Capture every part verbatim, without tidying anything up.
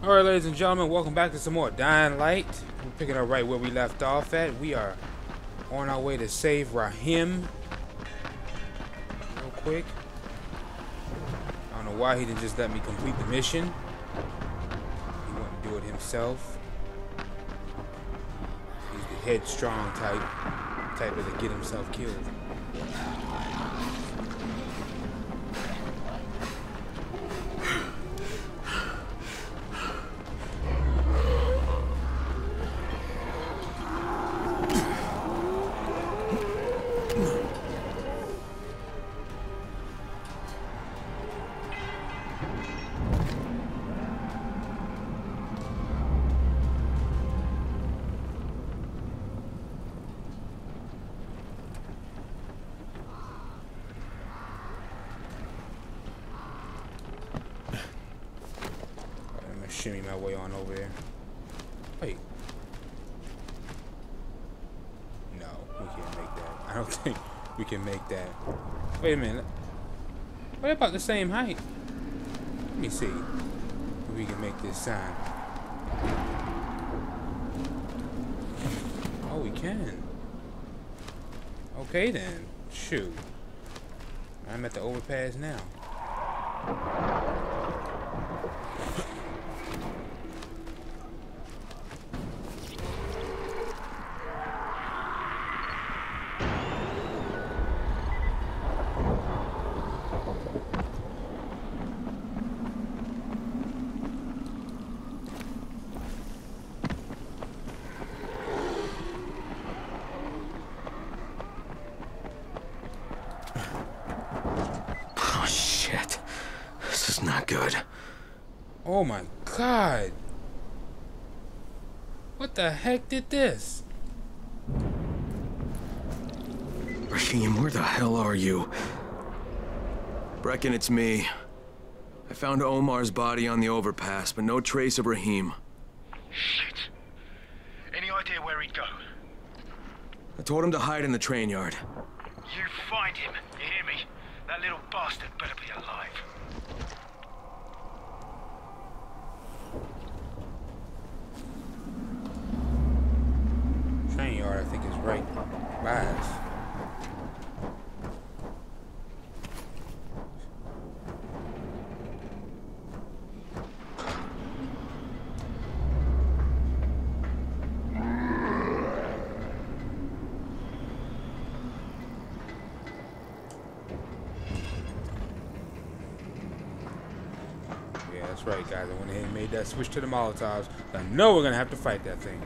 Alright, ladies and gentlemen, welcome back to some more Dying Light. We're picking up right where we left off at. We are on our way to save Rahim. Real quick. I don't know why he didn't just let me complete the mission. He wanted to do it himself. He's the headstrong type. Type of to get himself killed. Shimmy my way on over there. Wait. No, we can't make that. I don't think we can make that. Wait a minute. What about the same height? Let me see if we can make this sign. Oh, we can. Okay then. Shoot. I'm at the overpass now. Not good. Oh my god. What the heck did this? Rahim, where the hell are you? Brecken, it's me. I found Omar's body on the overpass, but no trace of Rahim. Shit. Any idea where he'd go? I told him to hide in the train yard. You find him, you hear me? That little bastard better be alive. Train yard, I think, is right by us. Yeah, that's right, guys. I went ahead and made that switch to the Molotovs. I know we're gonna have to fight that thing.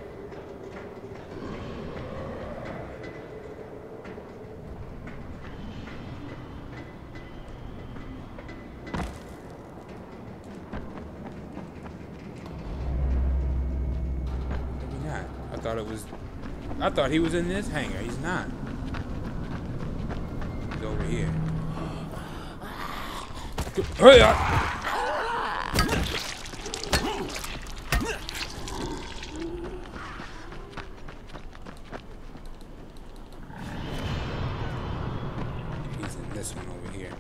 I thought it was. I thought he was in this hangar. He's not. He's over here. Hurry up! He's in this one over here.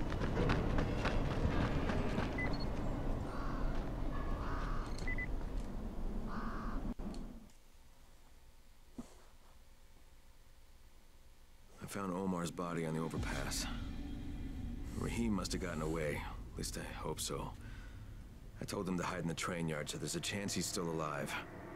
I found Omar's body on the overpass. Rahim must have gotten away. At least I hope so. I told him to hide in the train yard, so there's a chance he's still alive.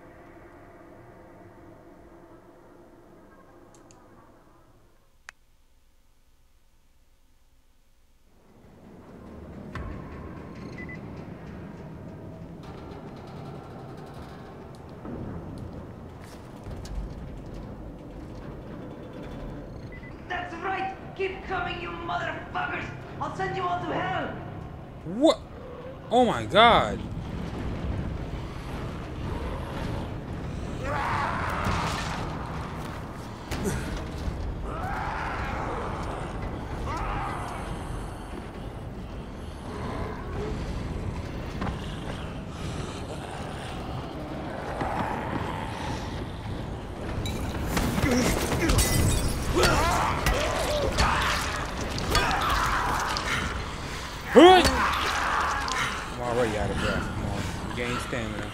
That's right! Keep coming, you motherfuckers! I'll send you all to hell! What? Oh my god. I'm already out of breath. Come on. Regain stamina.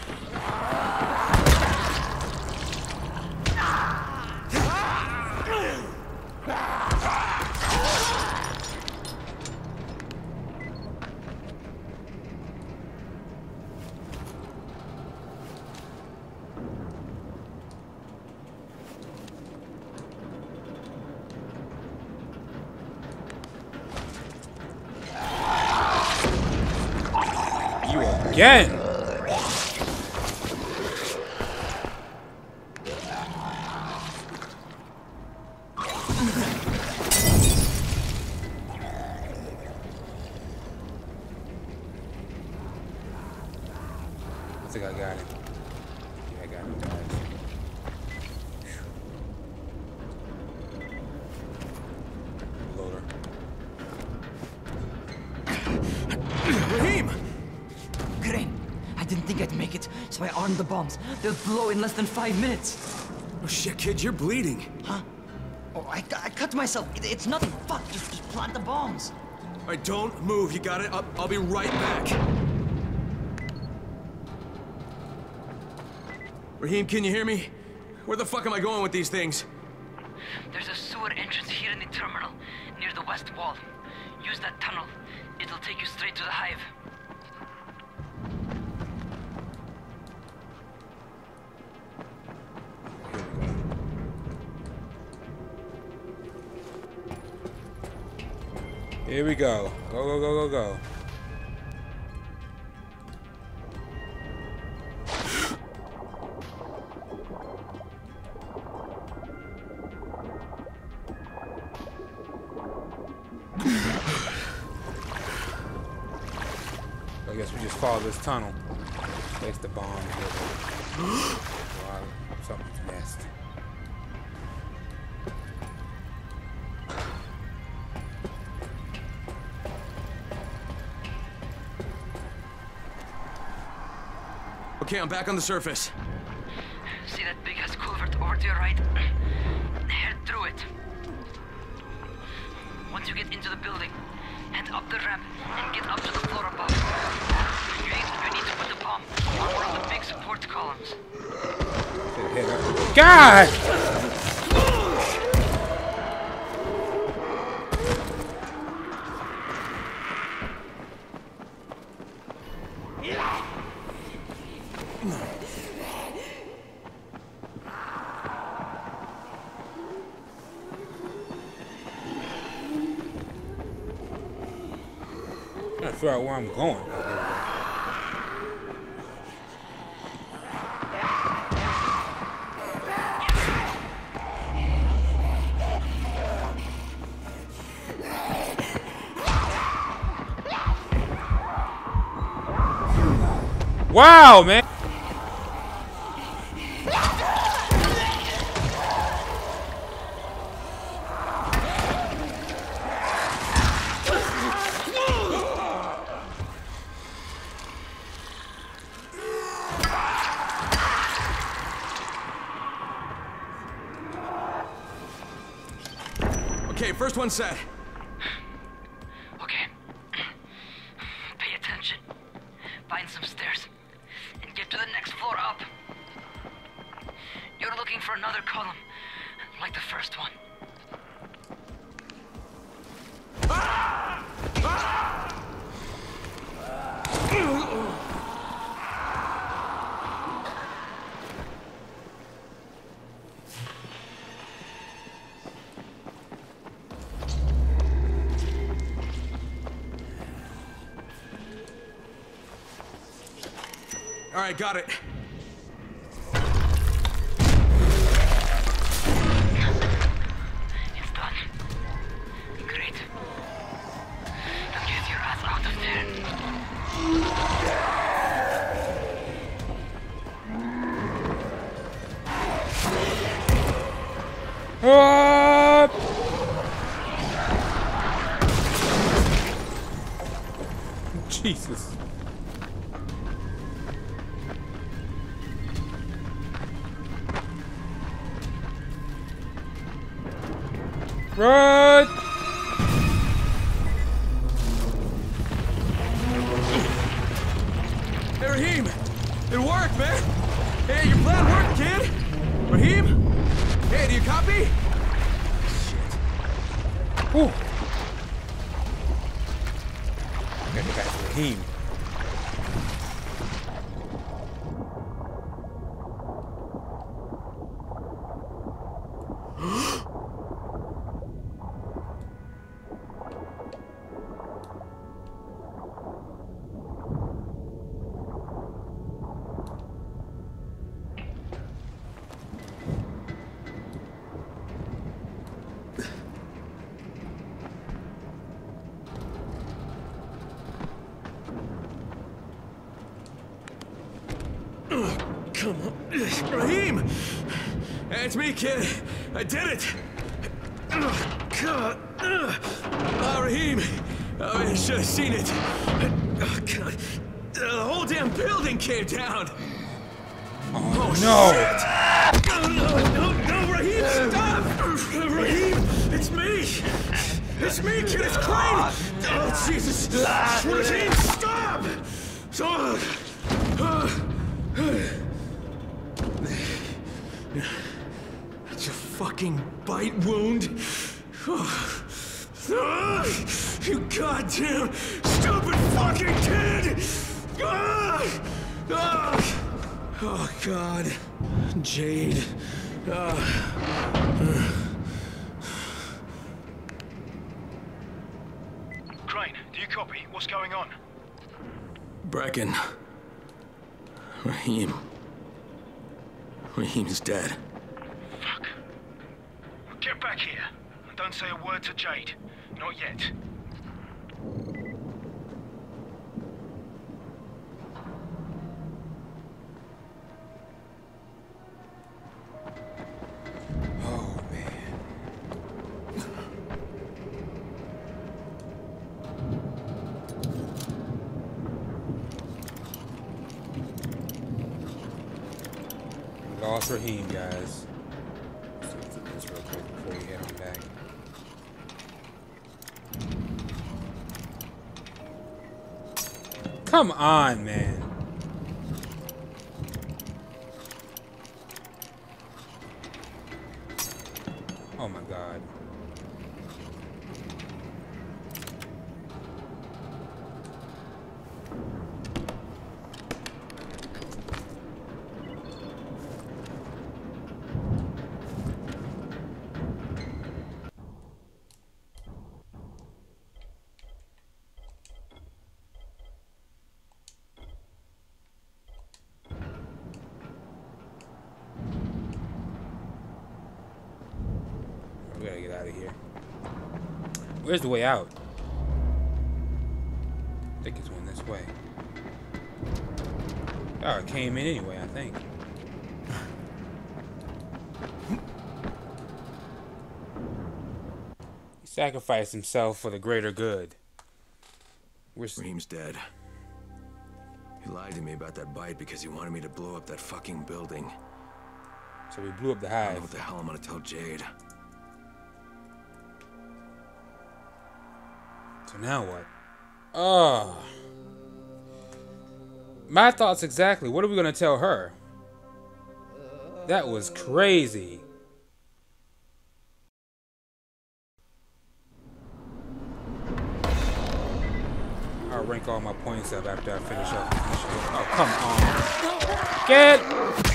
You again! I think I got it. Yeah, I got it, guys. Loader. Raheem! Crane, I didn't think I'd make it, so I armed the bombs. They'll blow in less than five minutes. Oh shit, kid, you're bleeding. Huh? Oh, I, I cut myself. It, it's nothing. Fuck, just, just plant the bombs. All right, don't move. You got it? I'll, I'll be right back. Raheem, can you hear me? Where the fuck am I going with these things? There's a sewer entrance here in the terminal, near the west wall. Use that tunnel. It'll take you straight to the Hive. Here we go. Go, go, go, go, go. I guess we just follow this tunnel. Place the bomb here. Wow, something's messed. Okay, I'm back on the surface. See that big ass culvert over to your right? Head through it. Once you get into the building, head up the ramp and get up to the floor above. You need, you need to put the bomb on one of the big support columns. God! I'm trying to figure out where I'm going. Wow, man! Okay, first one set. Okay. Pay attention. Find some stairs and get to the next floor up. You're looking for another column, like the first one. Ah! Ah! All right, got it. It's done. Great. Now get your ass out of there. Ah! Jesus. Run! Hey, Raheem! It worked, man! Hey, your plan worked, kid! Raheem? Hey, do you copy? Shit. Whew. Gotta get back to Raheem. Come on. Raheem! It's me, kid. I did it! God. Oh, Raheem! Oh, you should have seen it. Oh, God. The whole damn building came down! Oh, Oh, no! shit! No, no, no, no, Raheem, stop! Raheem, it's me! It's me, kid, it's Crane! Oh, Jesus! Raheem, stop! Oh, uh, That's a fucking bite wound? Oh, oh, you goddamn stupid fucking kid! Oh, oh, oh God. Jade. Oh. Crane, do you copy? What's going on? Brecken. Raheem. Raheem's dead. Fuck. Get back here. And don't say a word to Jade. Not yet. Oh, man. We lost Raheem, guys. Let's do this real quick before we head on back. Come on, man. Oh my God. We gotta get out of here. Where's the way out? I think it's one this way. Oh, it came in anyway, I think. He sacrificed himself for the greater good. We're Raheem's dead. He lied to me about that bite because he wanted me to blow up that fucking building. So we blew up the I don't know hive. what the hell I'm gonna tell Jade. So now what? Oh. My thoughts exactly. What are we gonna tell her? That was crazy. I'll rank all my points up after I finish up this mission. Oh, come on. Get!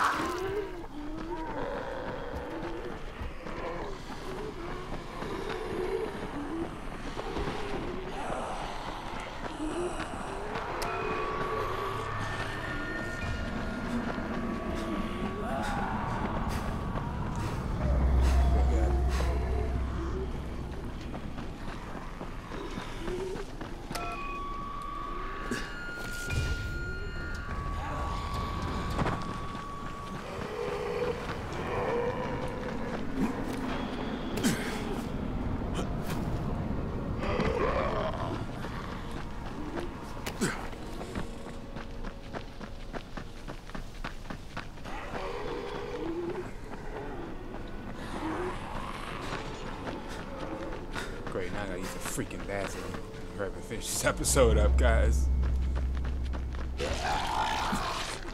Great, now I gotta use a freaking bathroom. Hurry up and finish this episode up, guys.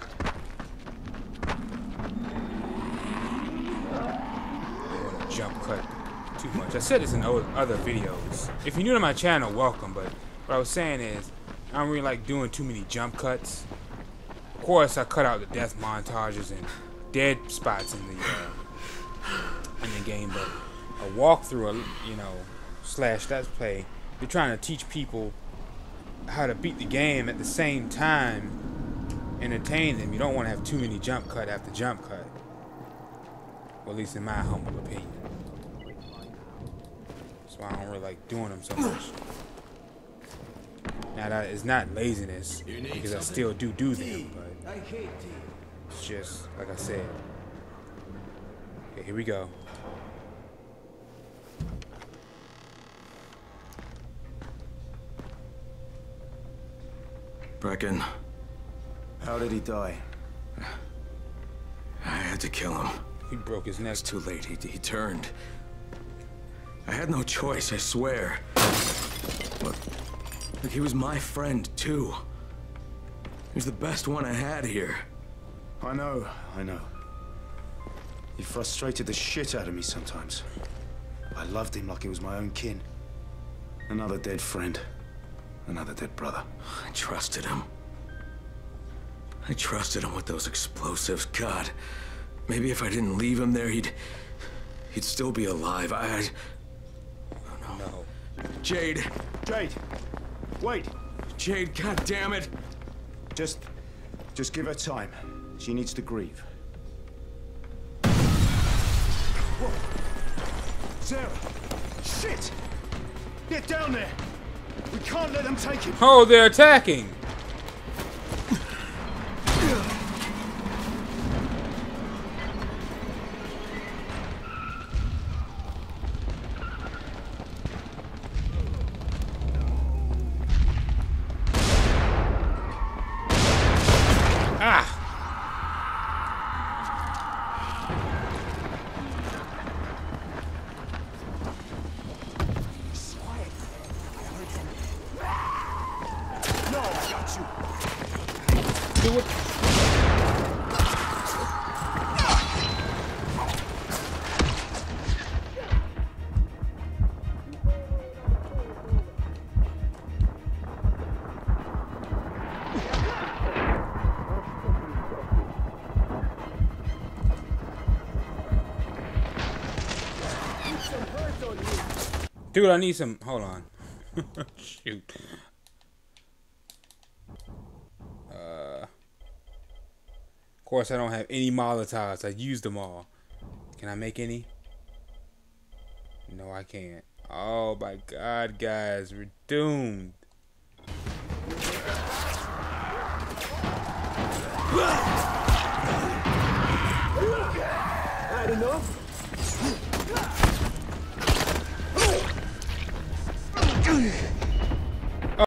which I said this in o- other videos. If you're new to my channel, welcome. But what I was saying is, I don't really like doing too many jump cuts. Of course, I cut out the death montages and dead spots in the uh, in the game, but a walkthrough, a, you know, slash let's play, you're trying to teach people how to beat the game at the same time, entertain them. You don't want to have too many jump cut after jump cut. Well, at least in my humble opinion. That's why I don't really like doing them so much. Now that is not laziness, because I still do do them, but it's just like I said. Okay, here we go. Brecken, How did he die? I had to kill him. He broke his neck. It's too late. He, he turned. I had no choice, I swear. Look, look, he was my friend, too. He was the best one I had here. I know, I know. He frustrated the shit out of me sometimes. I loved him like he was my own kin. Another dead friend. Another dead brother. I trusted him. I trusted him with those explosives. God, maybe if I didn't leave him there, he'd... he'd still be alive. I... I oh, no. No. Jade! Jade! Wait! Jade, god damn it! Just... just give her time. She needs to grieve. Whoa! Sarah! Shit! Get down there! We can't let them take him! Oh, they're attacking! Ah! No, I got you! Do it. Dude, I need some. Hold on. Shoot. Uh. Of course, I don't have any Molotovs. I used them all. Can I make any? No, I can't. Oh my God, guys, we're doomed. Had enough? Ugh.